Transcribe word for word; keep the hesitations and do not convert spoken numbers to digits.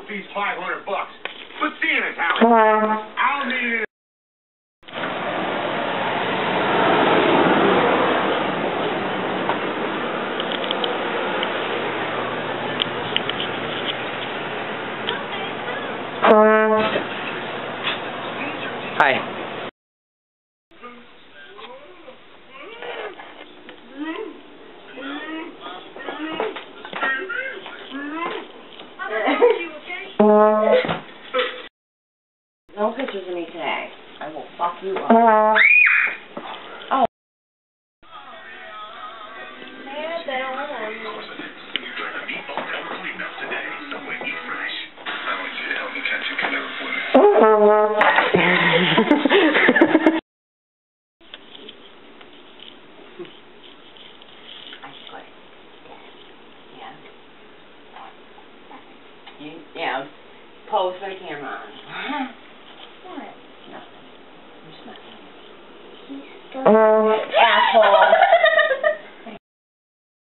fee's five hundred bucks. But seeing as how it's, I'll need it. Hi. No pictures of me today. I will fuck you up. Oh. You, yeah, pose for the camera. What? Nothing. You're smiling. He's still asshole.